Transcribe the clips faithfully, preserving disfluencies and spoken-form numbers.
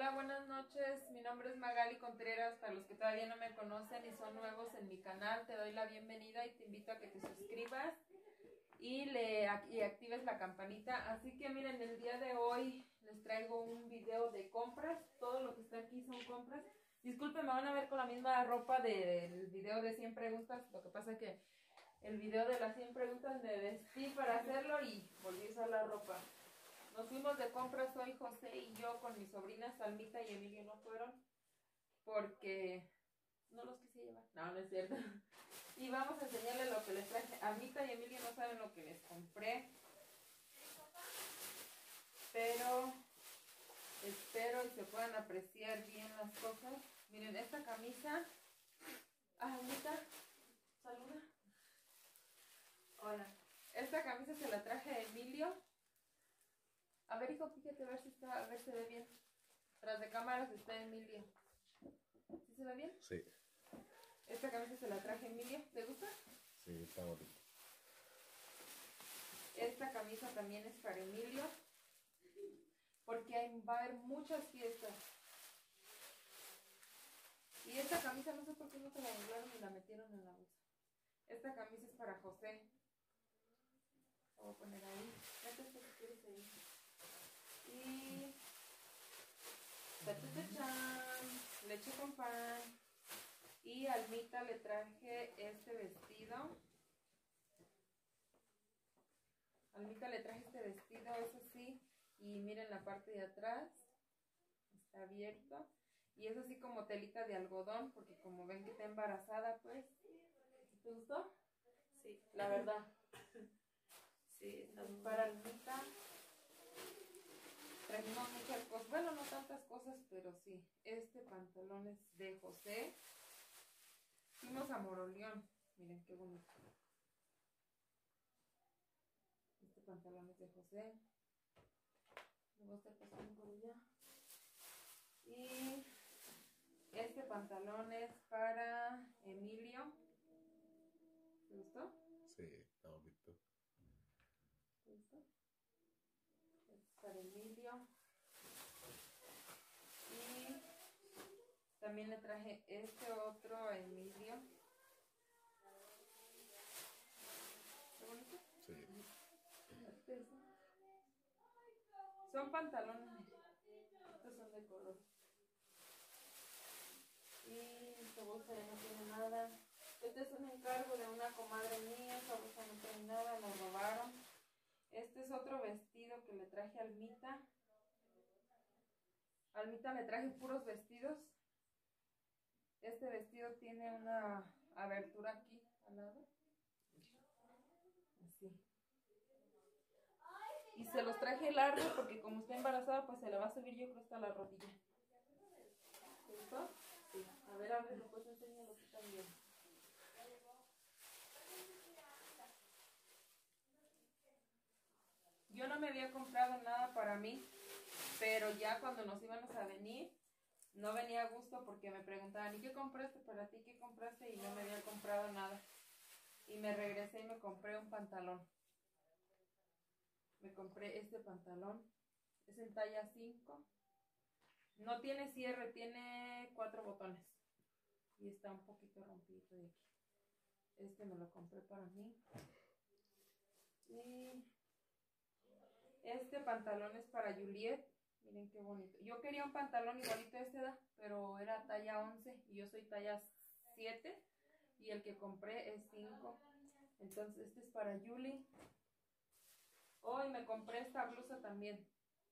Hola, buenas noches. Mi nombre es Magali Contreras. Para los que todavía no me conocen y son nuevos en mi canal, te doy la bienvenida y te invito a que te suscribas y le y actives la campanita. Así que miren, el día de hoy les traigo un video de compras. Todo lo que está aquí son compras. Disculpen, me van a ver con la misma ropa del video de cien preguntas. Lo que pasa es que el video de las cien preguntas me vestí para hacerlo y volví a usar la ropa. Nos fuimos de compras hoy José y yo con mis sobrinas Almita y Emilio. No fueron porque no los quise llevar. No, no es cierto. Y vamos a enseñarles lo que les traje. Almita y Emilio no saben lo que les compré, pero espero y se puedan apreciar bien las cosas. Miren, esta camisa. Ah, Almita, saluda. Hola. Esta camisa se la traje a Emilio. A ver, hijo, fíjate a ver si está, a ver si se ve bien. Tras de cámaras está Emilio. ¿Sí se ve bien? Sí. Esta camisa se la traje a Emilio. ¿Te gusta? Sí, está bonito. Esta camisa también es para Emilio. Porque hay, va a haber muchas fiestas. Y esta camisa no sé por qué no se la doblaron y la metieron en la bolsa. Esta camisa es para José. La voy a poner ahí. Métete si quieres ahí. Y... ¡tachachachán! Leche con pan. Y a Almita le traje este vestido. A Almita le traje este vestido, eso sí. Y miren la parte de atrás. Está abierto. Y es así como telita de algodón. Porque como ven que está embarazada, pues. ¿Te gustó? Sí. La verdad. Sí, está muy Para Almita trajimos muchas cosas. Bueno, no tantas cosas, pero sí. Este pantalón es de José. Fuimos a Moroleón. Miren qué bonito. Este pantalón es de José. Me voy a estar pasando por allá. Y este pantalón es para Emilio. ¿Te gustó? Sí, está bonito. ¿Te gustó? Este es para Emilio. Y también le traje este otro a Emilio. ¿Qué bonito? Sí. Este es- Son pantalones. Estos son de color. Y esta bolsa ya no tiene nada. Este es un encargo de una comadre mía. Esta bolsa no tiene nada, la robaron. Este es otro vestido que le traje a Almita. A Almita le traje puros vestidos. Este vestido tiene una abertura aquí al lado. Así. Y se los traje largo porque como está embarazada, pues se le va a subir yo creo hasta la rodilla. ¿Te gustó? Sí. A ver, a ver, después enséñalo tú también. Yo no me había comprado nada para mí, pero ya cuando nos íbamos a venir, no venía a gusto porque me preguntaban, ¿y qué compraste para ti? ¿Qué compraste? Y no me había comprado nada. Y me regresé y me compré un pantalón. Me compré este pantalón. Es en talla cinco. No tiene cierre, tiene cuatro botones. Y está un poquito rompido de aquí. Este me lo compré para mí. Y este pantalón es para Juliet. Miren qué bonito. Yo quería un pantalón igualito a esta edad, pero era talla once y yo soy talla siete. Y el que compré es cinco. Entonces este es para Julie. Oh, y me compré esta blusa también.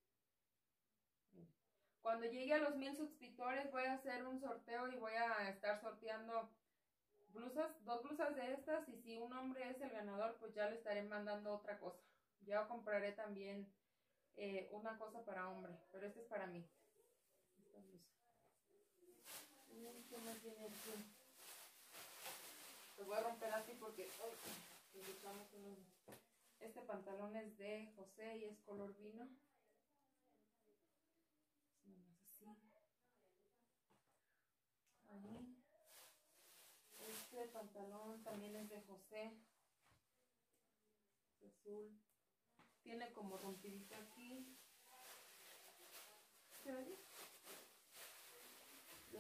Cuando llegue a los mil suscriptores voy a hacer un sorteo y voy a estar sorteando blusas, dos blusas de estas. Y si un hombre es el ganador, pues ya le estaré mandando otra cosa. Ya compraré también eh, una cosa para hombre, pero este es para mí. Esta blusa. ¿Qué más tiene aquí? Lo voy a romper así porque ay, unos... Este pantalón es de José y es color vino. Es nomás así. Ahí. Este pantalón también es de José. Es azul. Tiene como rompidito aquí. ¿Se ve bien?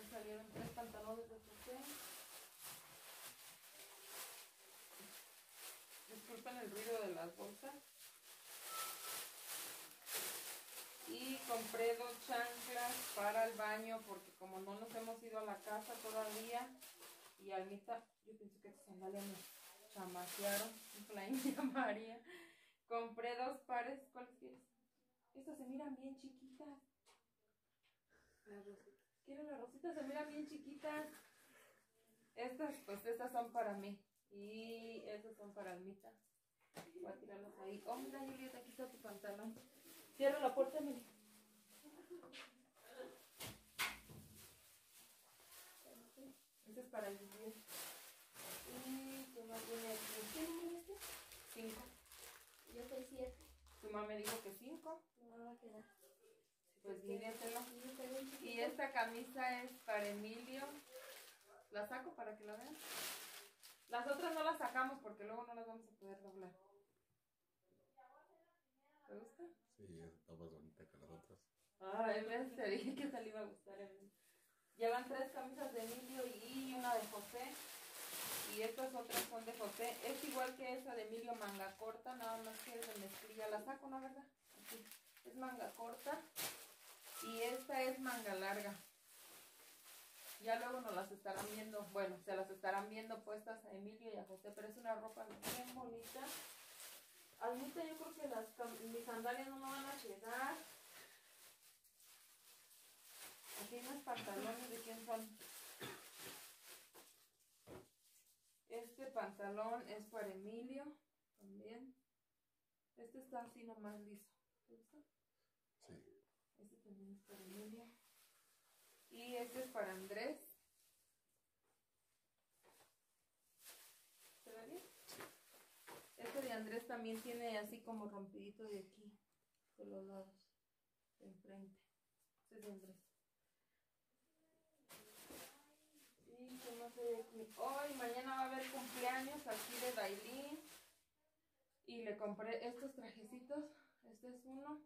salieron tres pantalones de José. Disculpen el ruido de las bolsas. Y compré dos chanclas para el baño porque como no nos hemos ido a la casa todavía y Almita, yo pienso que estas sandalias me chamaquearon, dijo la India María. Compré dos pares, ¿cuáles quieres? Estas se miran bien chiquitas. Las rositas. Quiero las rositas, se miran bien chiquitas. Estas, pues estas son para mí. Y estas son para Almita. Voy a tirarlas ahí. Oh, mira, Julieta, aquí está tu pantalón. Cierra la puerta, Emily. Este es para el diez. Y tu mamá tiene aquí. ¿Qué número es este? cinco. Yo soy siete. Tu mamá me dijo que cinco. No me va a quedar. Pues mídetelo. Yo tengo un chiquito. Y esta camisa es para Emilio. La saco para que la vean. Las otras no las sacamos porque luego no las vamos a poder doblar. ¿Te gusta? Sí, está más bonita que las otras. Ay, ves, te dije que esta le iba a gustar a Emilio. Llevan tres camisas de Emilio y una de José. Y estas otras son de José. Es igual que esa de Emilio, manga corta, nada más que es de mezclilla. La saco, ¿no, verdad? Aquí. Es manga corta. Y esta es manga larga. Ya luego nos las estarán viendo, bueno, se las estarán viendo puestas a Emilio y a José, pero es una ropa bien bonita. Almita, yo creo que las mis sandalias no me van a quedar. Aquí hay unos pantalones, ¿de quién son? Este pantalón es para Emilio, también. Este está así nomás liso. ¿Te gusta? Sí. Este también es para Emilio. Y este es para Andrés. ¿Se ve bien? Este de Andrés también tiene así como rompidito de aquí, de los lados, de enfrente. Este es de Andrés. Y qué más hay aquí. Hoy, mañana va a haber cumpleaños aquí de Dailin. Y le compré estos trajecitos. Este es uno.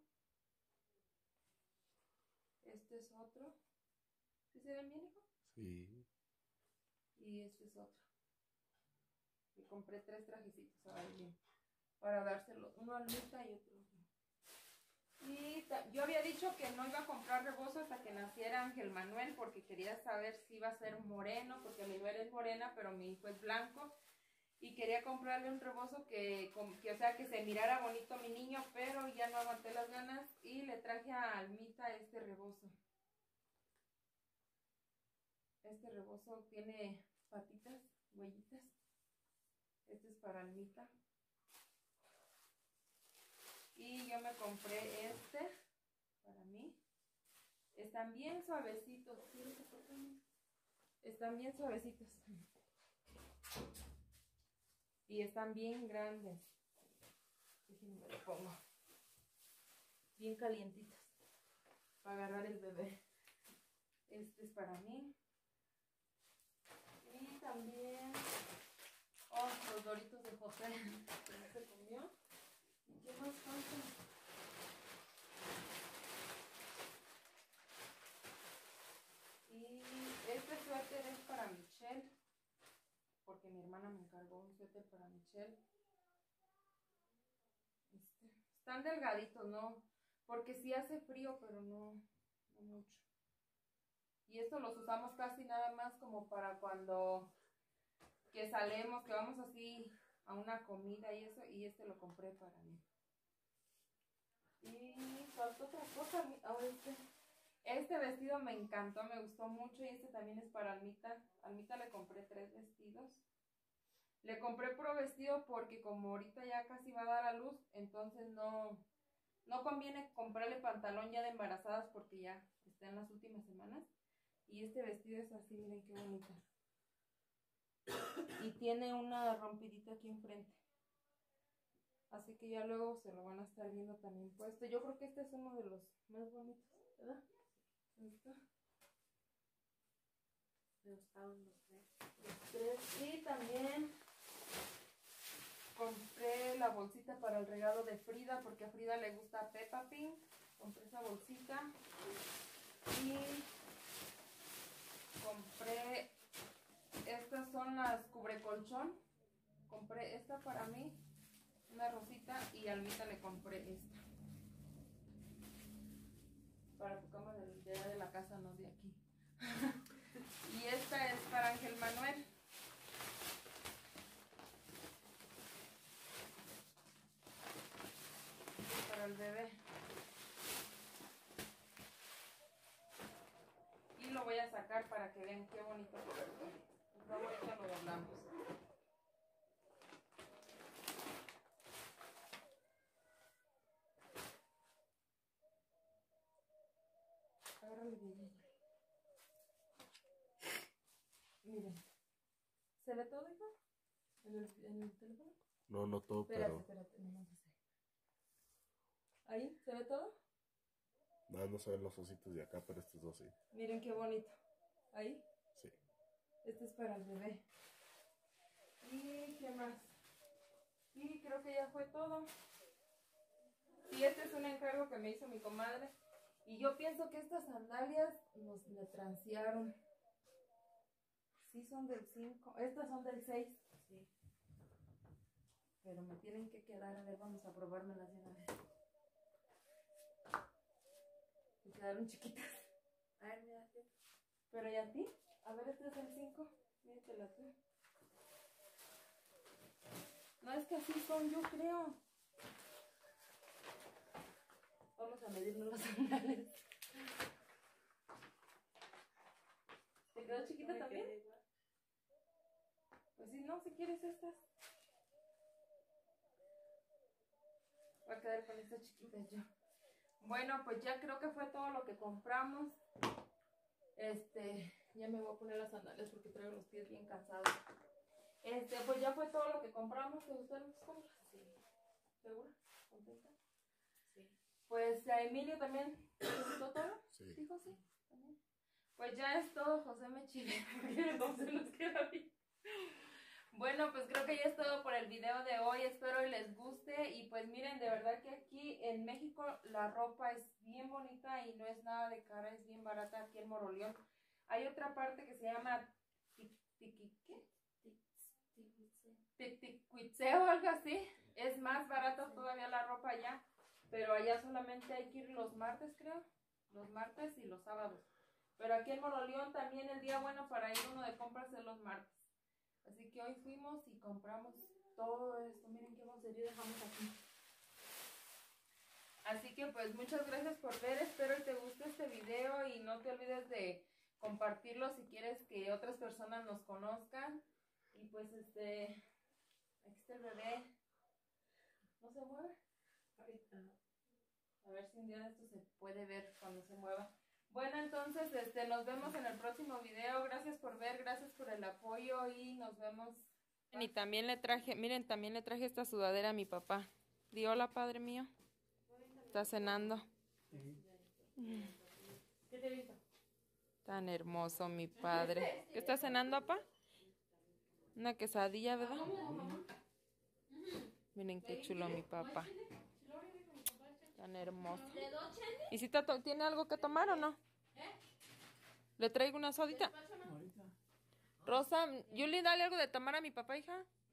Este es otro. ¿Sí se ven bien, hijo? Sí. Y este es otro. Le compré tres trajecitos a Dailin para dárselo, uno a Almita y otro a mí. Y yo había dicho que no iba a comprar rebozo hasta que naciera Ángel Manuel porque quería saber si iba a ser moreno, porque mi nuera es morena, pero mi hijo es blanco. Y quería comprarle un rebozo que, que, o sea, que se mirara bonito mi niño, pero ya no aguanté las ganas y le traje a Almita este rebozo. Este rebozo tiene patitas, huellitas. Este es para Almita. Y yo me compré este para mí. Están bien suavecitos. Están bien suavecitos. Y están bien grandes. Déjenme lo pongo. Bien calientitos. Para agarrar el bebé. Este es para mí. Y también... Oh, los doritos de José. Que no se comió. ¿Y qué más falta? Y este suéter es para Michelle. Porque mi hermana me encargó un suéter para Michelle. Este. Están delgaditos, ¿no? Porque sí hace frío, pero no, no mucho. Y estos los usamos casi nada más como para cuando que salemos, que vamos así a una comida y eso. Y este lo compré para mí. Y falta otra cosa. Ahora este, este vestido me encantó, me gustó mucho. Y este también es para Almita. Almita le compré tres vestidos. Le compré puro vestido porque como ahorita ya casi va a dar a luz, entonces no, no conviene comprarle pantalón ya de embarazadas porque ya está en las últimas semanas. Y este vestido es así, miren qué bonito. Y tiene una rompidita aquí enfrente. Así que ya luego se lo van a estar viendo también puesto. Yo creo que este es uno de los más bonitos, ¿verdad? Ahí está. Me gustaban los tres. Los tres. Y también compré la bolsita para el regalo de Frida porque a Frida le gusta Peppa Pig. Compré esa bolsita. Y para mí. Una rosita y a Almita le compré esta. Para tu cama de, de, de la casa, no de aquí. Y esta es para Ángel Manuel. Para el bebé. Y lo voy a sacar para que vean qué bonito cobertor. Ahorita lo doblamos. Agárrale bien. Miren. ¿Se ve todo, hijo? ¿En el, en el teléfono? No, no todo, Espérate, pero. espérate, no más sé. ¿Ahí? ¿Se ve todo? No, no se ven los ositos de acá, pero estos dos sí. Miren qué bonito. ¿Ahí? Sí. Este es para el bebé. ¿Y qué más? Y creo que ya fue todo. Y este es un encargo que me hizo mi comadre. Y yo pienso que estas sandalias nos me transearon. Sí, son del cinco. Estas son del seis. Sí. Pero me tienen que quedar. A ver, vamos a probármelas de una vez. Me quedaron chiquitas. A ver, mira. Pero ¿y a ti? A ver, este es el cinco. Míratela tú. No, es que así son, yo creo. Vamos a medirnos los sandales. ¿Te quedó chiquita también? Pues sí, no, si quieres estas. Voy a quedar con estas chiquitas yo. Bueno, pues ya creo que fue todo lo que compramos. Este, ya me voy a poner las sandalias porque traigo los pies bien cansados. Este, pues ya fue todo lo que compramos. ¿Te gustaron tus compras? Sí. ¿Segura? ¿Contenta? Sí. Pues a Emilio también. ¿Te gustó todo? Sí. Dijo sí. También. Pues ya es todo, José me chile, porque no se nos queda bien. Bueno, pues creo que ya es todo por el video de hoy. Espero y les guste. Y pues miren, de verdad que aquí en México la ropa es bien bonita y no es nada de cara, es bien barata aquí en Moroleón. Hay otra parte que se llama Tiqui, ¿qué? Tiquitzeo o algo así. Es más barato todavía la ropa allá, pero allá solamente hay que ir los martes, creo. Los martes y los sábados. Pero aquí en Moroleón también el día bueno para ir uno de compras es los martes. Así que hoy fuimos y compramos todo esto. Miren qué bocería dejamos aquí. Así que pues muchas gracias por ver. Espero que te guste este video y no te olvides de compartirlo si quieres que otras personas nos conozcan. Y pues este, aquí está el bebé. ¿No se mueve? Ahorita. A ver si un día de esto se puede ver cuando se mueva. Bueno, entonces este, nos vemos en el próximo video. Gracias por ver, gracias por el apoyo y nos vemos. Y también le traje, miren, también le traje esta sudadera a mi papá. Di hola, padre mío. Está cenando. ¿Qué te he visto? Tan hermoso mi padre. ¿Qué está cenando, papá? Una quesadilla, ¿verdad? Miren qué chulo mi papá. Tan hermoso. ¿Y si Tato tiene algo que tomar o no? ¿Le traigo una sodita? Rosa, Yuli, dale algo de tomar a mi papá, hija.